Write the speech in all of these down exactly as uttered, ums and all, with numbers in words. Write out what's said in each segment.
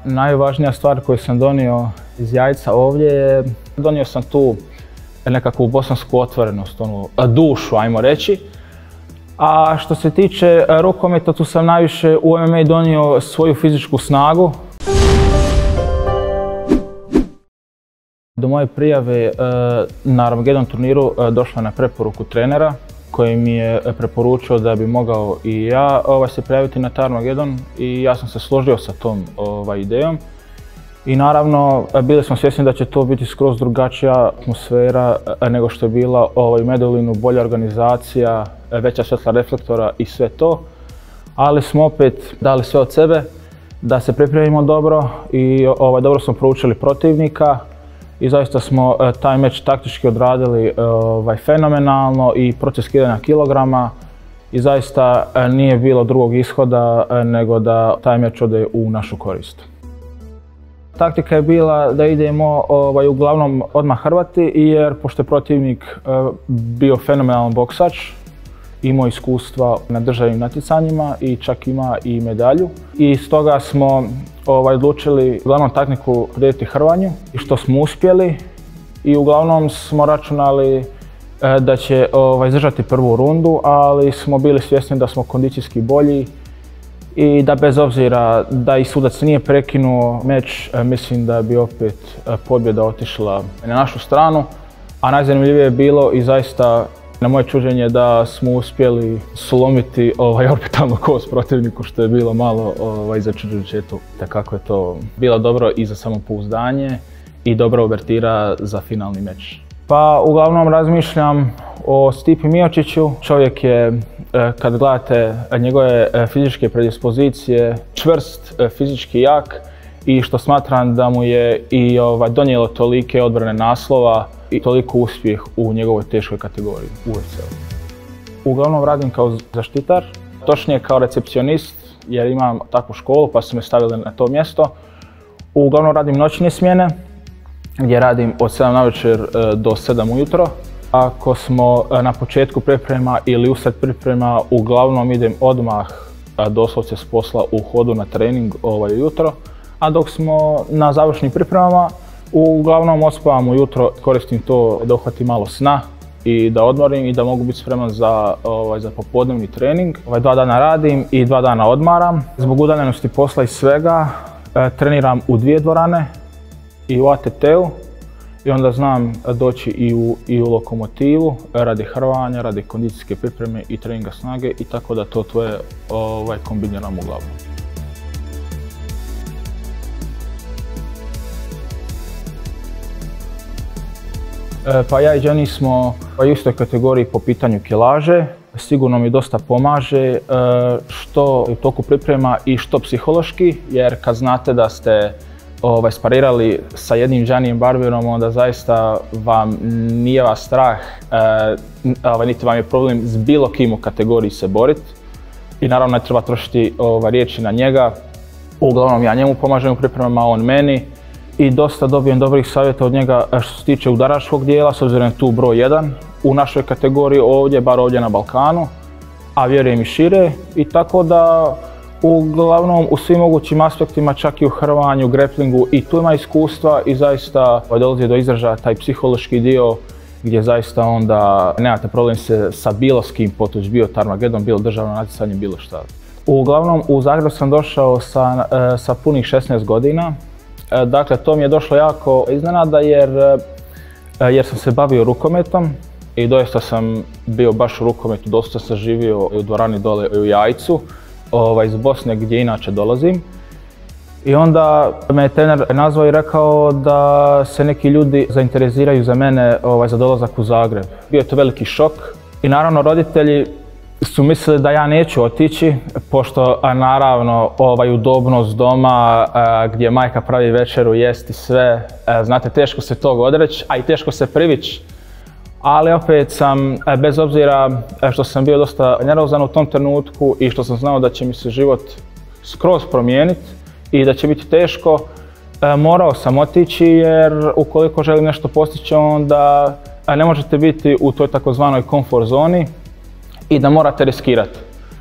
Najvažnija stvar koju sam donio iz Jajca ovdje je, donio sam tu nekakvu bosansku otvorenost, onu dušu, ajmo reći. A što se tiče rukometa, tu sam najviše u M M A donio svoju fizičku snagu. Do moje prijave na Armageddon turniru došla na preporuku trenera koji mi je preporučio da bi mogao i ja ovaj, se prijaviti na taj Armageddon i ja sam se složio sa tom ovaj, idejom. I naravno, bili smo svjesni da će to biti skroz drugačija atmosfera nego što je bila ovaj, u Medulinu, bolja organizacija, veća svjetla reflektora i sve to. Ali smo opet dali sve od sebe da se pripremimo dobro i ovaj, dobro smo proučili protivnika. I zaista smo taj meč taktički odradili ovaj, fenomenalno i proces skidanja kilograma i zaista nije bilo drugog ishoda nego da taj meč ode u našu korist. Taktika je bila da idemo ovaj, uglavnom odmah hrvati jer pošto je protivnik bio fenomenalan boksač, imao iskustva na državnim natjecanjima i čak ima i medalju. I stoga smo ovaj, odlučili uglavnom taktiku podijeliti hrvanju i što smo uspjeli i uglavnom smo računali e, da će ovaj, izdržati prvu rundu, ali smo bili svjesni da smo kondicijski bolji i da bez obzira da i sudac nije prekinuo meč, e, mislim da bi opet e, pobjeda otišla na našu stranu. A najzanimljivije je bilo i zaista na moje čuđenje da smo uspjeli slomiti ovaj, orbitalnu kost protivniku, što je bilo malo ovaj, začuđujuće. Kako je to bilo dobro i za samopouzdanje i dobra uvertira za finalni meč. Pa uglavnom razmišljam o Stipi Miociću. Čovjek je, kad gledate njegove fizičke predispozicije, čvrst, fizički jak i što smatram da mu je i ovaj, donijelo tolike odbrane naslova i toliko uspjeh u njegovoj teškoj kategoriji U F C-u. Uglavnom radim kao zaštitar, točnije kao recepcionist jer imam takvu školu pa su me stavili na to mjesto. Uglavnom radim noćne smjene gdje radim od sedam navečer do sedam ujutro. Ako smo na početku priprema ili usred priprema, uglavnom idem odmah doslovce s posla u hodu na trening ovaj ujutro. A dok smo na završnim pripremama, uglavnom odspavam ujutro, koristim to da uhvatim malo sna i da odmorim i da mogu biti spreman za, ovaj, za popodnevni trening. Ovaj, dva dana radim i dva dana odmaram. Zbog udaljenosti posla i svega e, treniram u dvije dvorane i u A T T-u i onda znam doći i u, i u Lokomotivu radi hrvanja, radi kondicijske pripreme i treninga snage i tako da to tvoje ovaj, kombiniram uglavnom. Pa ja i Jenny smo u istoj kategoriji po pitanju kilaže. Sigurno mi dosta pomaže što u toku priprema i što psihološki, jer kad znate da ste ovaj, sparirali sa jednim Giannijem Barberom, onda zaista vam nije vas strah, ovaj, niti vam je problem s bilo kim u kategoriji se boriti. I naravno ne treba trošiti ovaj, riječi na njega. Uglavnom ja njemu pomažem u pripremama, on meni. I dosta dobijem dobrih savjeta od njega što se tiče udaračkog dijela, s obzirom je tu broj jedan u našoj kategoriji ovdje, bar ovdje na Balkanu, a vjerujem i šire. I tako da uglavnom u svim mogućim aspektima, čak i u hrvanju, greplingu, i tu ima iskustva i zaista dolazi do izražaja taj psihološki dio gdje zaista onda nemate problem se sa bilo s kim potući, bio Armageddon, bilo državno natjecanje, bilo šta. Uglavnom u Zagreb sam došao sa, sa punih šesnaest godina. Dakle, to mi je došlo jako iznenada jer, jer sam se bavio rukometom i doista sam bio baš u rukometu, dosta sam živio u dvorani dole u Jajcu, ovaj, iz Bosne gdje inače dolazim. I onda me je trener nazvao i rekao da se neki ljudi zainteresiraju za mene ovaj, za dolazak u Zagreb. Bio je to veliki šok i naravno roditelji su mislili da ja neću otići, pošto a naravno ovaj, udobnost doma a, gdje majka pravi večeru, jesti sve, a, znate, teško se tog odreći, a i teško se privići. Ali opet sam, a, bez obzira što sam bio dosta nervozan u tom trenutku i što sam znao da će mi se život skroz promijeniti i da će biti teško, a, morao sam otići jer ukoliko želim nešto postići onda a, ne možete biti u toj takozvanoj komfort zoni i da morate riskirati.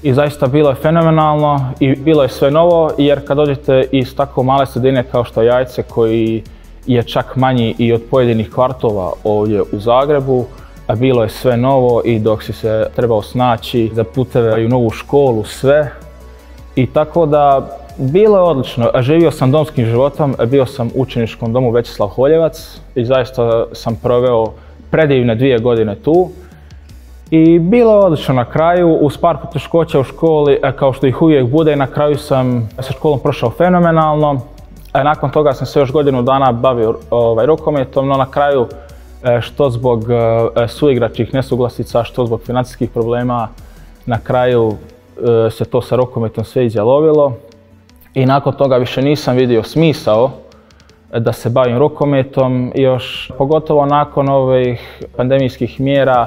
i zaista bilo je fenomenalno i bilo je sve novo, jer kad dođete iz tako male sredine kao što je Jajce, koji je čak manji i od pojedinih kvartova ovdje u Zagrebu, a bilo je sve novo i dok si se trebao snaći za puteve i u novu školu, sve. I tako da bilo je odlično. Živio sam domskim životom, bio sam u učeničkom domu Većislav Holjevac i zaista sam proveo predivne dvije godine tu. I bilo je odlično na kraju, uz par poteškoća u školi, kao što ih uvijek bude, na kraju sam sa školom prošao fenomenalno. Nakon toga sam se još godinu dana bavio ovaj, rukometom, no na kraju, što zbog suigračkih nesuglasica, što zbog financijskih problema, na kraju se to sa rukometom sve izjalovilo. I nakon toga više nisam vidio smisao da se bavim rukometom, još pogotovo nakon ovih pandemijskih mjera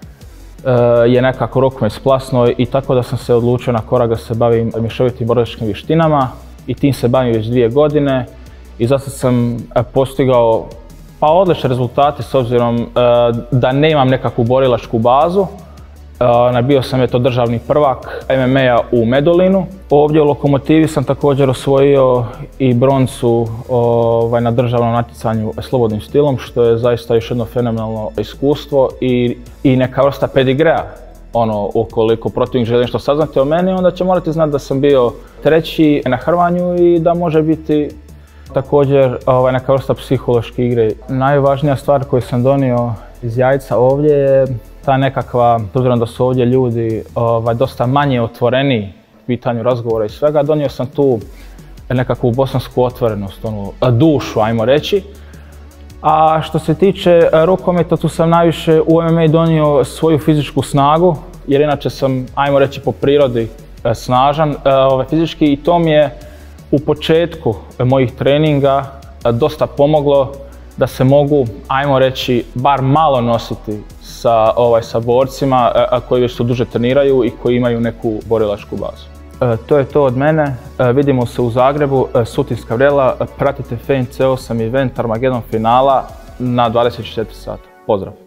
je nekako rukomet splasnuo i tako da sam se odlučio na korak da se bavim mješovitim borilačkim vještinama i tim se bavim već dvije godine i zato sam postigao pa odlične rezultate s obzirom da nemam nekakvu borilačku bazu. Bio sam je to državni prvak M M A-a u Medulinu. Ovdje u Lokomotivi sam također osvojio i broncu ovaj, na državnom natjecanju slobodnim stilom, što je zaista još jedno fenomenalno iskustvo i, i neka vrsta pedigrea. Ono, ukoliko protivnik želi nešto saznati o meni, onda će morati znati da sam bio treći na hrvanju i da može biti također ovaj, neka vrsta psihološke igre. Najvažnija stvar koju sam donio iz Jajca ovdje je ta nekakva, s obzirom da su ovdje ljudi ovaj, dosta manje otvoreni u pitanju razgovora i svega, donio sam tu nekakvu bosansku otvorenost, onu dušu, ajmo reći. A što se tiče rukometa, tu sam najviše u M M A donio svoju fizičku snagu, jer inače sam, ajmo reći, po prirodi snažan ovaj, fizički i to mi je u početku mojih treninga dosta pomoglo da se mogu, ajmo reći, bar malo nositi sa, ovaj, sa borcima a, koji već su duže treniraju i koji imaju neku borilačku bazu. E, to je to od mene. E, vidimo se u Zagrebu, e, Sutinska vrela. Pratite F N C osam event Armagedon finala na dvadeset četiri sata. Pozdrav!